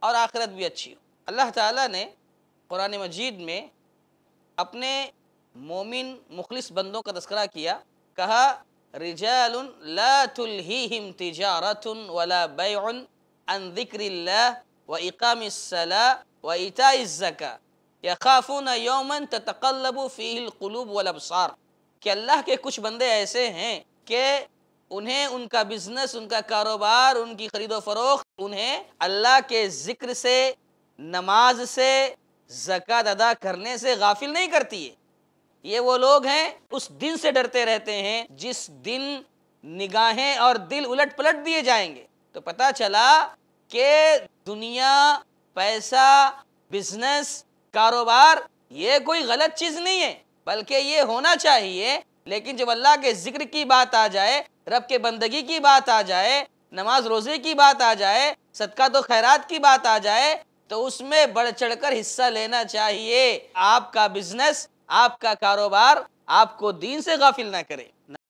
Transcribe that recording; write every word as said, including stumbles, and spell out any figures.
اور آخرت بھی اچھی ہو۔ اللہ تعالیٰ نے قرآن مجید میں اپنے مومن مخلص بندوں کا تذکرہ کیا، کہا رجال لا تلہیہم تجارت ولا بیع عن ذکر اللہ واقام الصلاۃ وایتاء الزکاۃ یخافون یوما تتقلب فیہ القلوب والابصار، کہ اللہ کے کچھ بندے ایسے ہیں کہ انہیں ان کا بزنس، ان کا کاروبار، ان کی خرید و فروخت انہیں اللہ کے ذکر سے، نماز سے، زکوٰۃ ادا کرنے سے غافل نہیں کرتی ہے۔ یہ وہ لوگ ہیں اس دن سے ڈرتے رہتے ہیں جس دن نگاہیں اور دل الٹ پلٹ دیے جائیں گے۔ تو پتہ چلا کہ دنیا، پیسہ، بزنس، کاروبار یہ کوئی غلط چیز نہیں ہے، بلکہ یہ ہونا چاہیے، لیکن جب اللہ کے ذکر کی بات آ جائے، رب کے بندگی کی بات آ جائے، نماز روزے کی بات آ جائے، صدقات و خیرات کی بات آ جائے، تو اس میں بڑھ چڑھ کر حصہ لینا چاہیے۔ آپ کا بزنس، آپ کا کاروبار آپ کو دین سے غافل نہ کرے۔